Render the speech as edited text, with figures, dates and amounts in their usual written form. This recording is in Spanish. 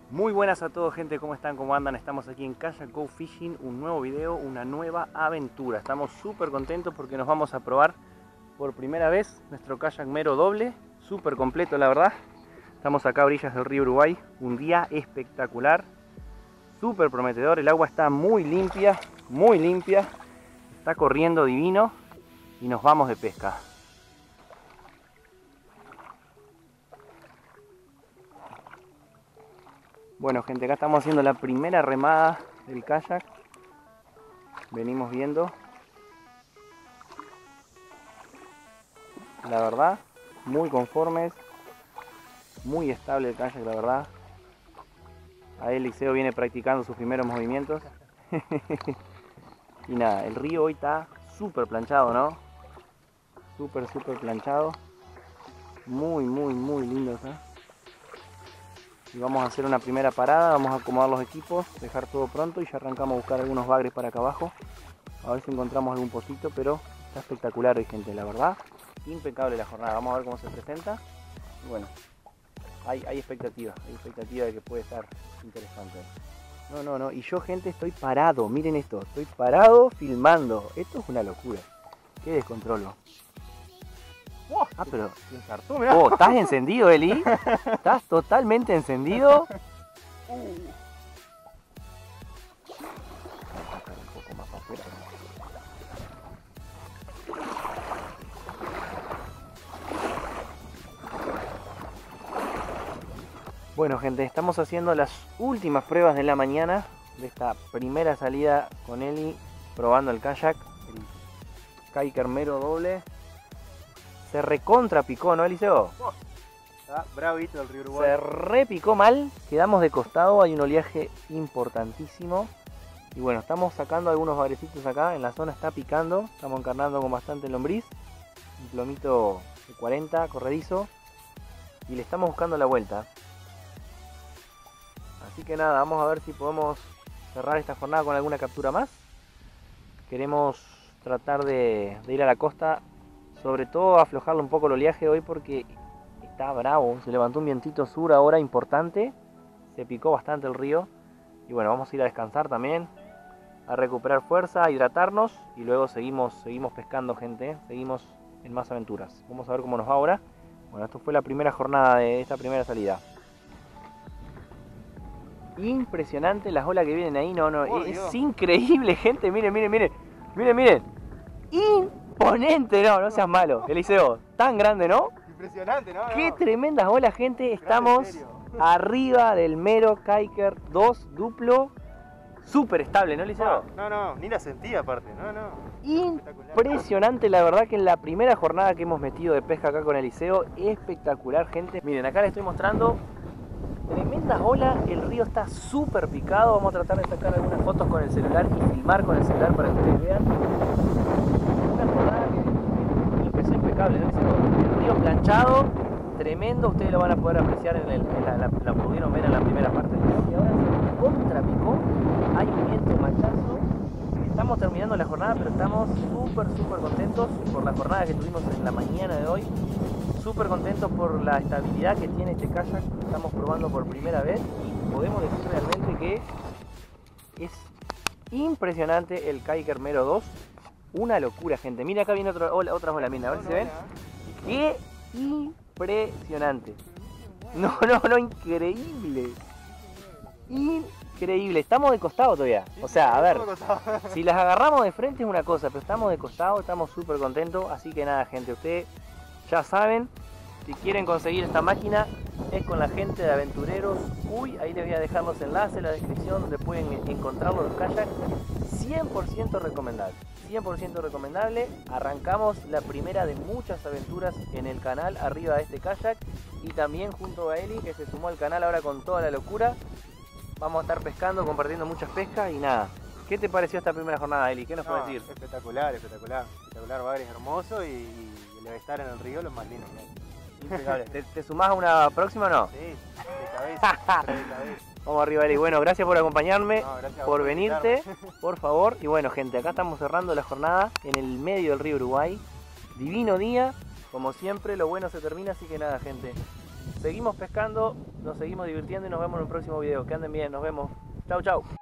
Muy buenas a todos, gente, ¿cómo están? ¿Cómo andan? Estamos aquí en Kayak Go Fishing, un nuevo video, una nueva aventura. Estamos súper contentos porque nos vamos a probar por primera vez nuestro kayak Mero doble, súper completo la verdad. Estamos acá a orillas del río Uruguay, un día espectacular, súper prometedor, el agua está muy limpia, está corriendo divino y nos vamos de pesca. Bueno, gente, acá estamos haciendo la primera remada del kayak. Venimos viendo. La verdad, muy conformes. Muy estable el kayak, la verdad. Ahí Eliseo viene practicando sus primeros movimientos. Y nada, el río hoy está súper planchado, ¿no? Súper planchado. Muy lindo está. Y vamos a hacer una primera parada, vamos a acomodar los equipos, dejar todo pronto y ya arrancamos a buscar algunos bagres para acá abajo. A ver si encontramos algún pocito, pero está espectacular hoy, gente, la verdad. Impecable la jornada, vamos a ver cómo se presenta. Y bueno, hay expectativa de que puede estar interesante. No, y yo, gente, estoy parado, miren esto, estoy parado filmando. Esto es una locura, qué descontrolo. Ah, pero oh, ¿estás encendido, Eli? ¿Estás totalmente encendido? Bueno, gente, estamos haciendo las últimas pruebas de la mañana de esta primera salida con Eli, probando el kayak, el Kiker Mero doble. Se recontra picó, ¿no, Eliseo? Está bravito el río Uruguay. Se repicó mal, quedamos de costado, hay un oleaje importantísimo. Y bueno, estamos sacando algunos bagrecitos acá, en la zona está picando, estamos encarnando con bastante lombriz. Un plomito de 40, corredizo. Y le estamos buscando la vuelta. Así que nada, vamos a ver si podemos cerrar esta jornada con alguna captura más. Queremos tratar de ir a la costa. Sobre todo aflojarle un poco el oleaje hoy porque está bravo, se levantó un vientito sur ahora importante, se picó bastante el río y bueno, vamos a ir a descansar también, a recuperar fuerza, a hidratarnos y luego seguimos pescando, gente, seguimos en más aventuras. Vamos a ver cómo nos va ahora. Bueno, esto fue la primera jornada de esta primera salida. Impresionante las olas que vienen ahí, es Dios. increíble, gente, miren. Imponente, no seas malo, Eliseo, tan grande, ¿no? Impresionante, ¿no? Qué tremendas olas, gente, estamos arriba del Mero Kiker 2 duplo, súper estable, ¿no, Eliseo? No, ni la sentí aparte, Impresionante, la verdad que en la primera jornada que hemos metido de pesca acá con Eliseo, espectacular, gente. Miren, acá les estoy mostrando tremendas olas, el río está súper picado, vamos a tratar de sacar algunas fotos con el celular y filmar con el celular para que ustedes vean. Impecable, ¿no? El río planchado, tremendo, ustedes lo van a poder apreciar la pudieron ver en la primera parte del video. Y ahora se contrapicó, hay un viento machazo. Estamos terminando la jornada, pero estamos súper contentos por la jornada que tuvimos en la mañana de hoy. Súper contentos por la estabilidad que tiene este kayak, estamos probando por primera vez y podemos decir realmente que es impresionante el Kiker Mero 2. Una locura, gente. Mira, acá viene otras olas, mira, a ver si se ven. ¡Qué impresionante! No, increíble. Increíble. Estamos de costado todavía. O sea, a ver, si las agarramos de frente es una cosa, pero estamos de costado, estamos súper contentos. Así que nada, gente, ustedes ya saben, si quieren conseguir esta máquina, es con la gente de Aventureros. Ahí les voy a dejar los enlaces en la descripción donde pueden encontrarlo los kayaks. 100% recomendable. 100% recomendable. Arrancamos la primera de muchas aventuras en el canal arriba de este kayak y también junto a Eli, que se sumó al canal ahora con toda la locura. Vamos a estar pescando, compartiendo muchas pescas y nada. ¿Qué te pareció esta primera jornada, Eli? ¿Qué nos puedes decir? Espectacular, bagres hermoso y el estar en el río lo más lindo. Impecable. ¿Te sumás a una próxima o no? Sí, de cabeza. Vamos arriba, Eli. Bueno, gracias por acompañarme, Gracias por venirte, por favor. Y bueno, gente, acá estamos cerrando la jornada en el medio del río Uruguay. Divino día, como siempre, lo bueno se termina, así que nada, gente. seguimos pescando, nos seguimos divirtiendo y nos vemos en el próximo video. Que anden bien, nos vemos. Chau, chau.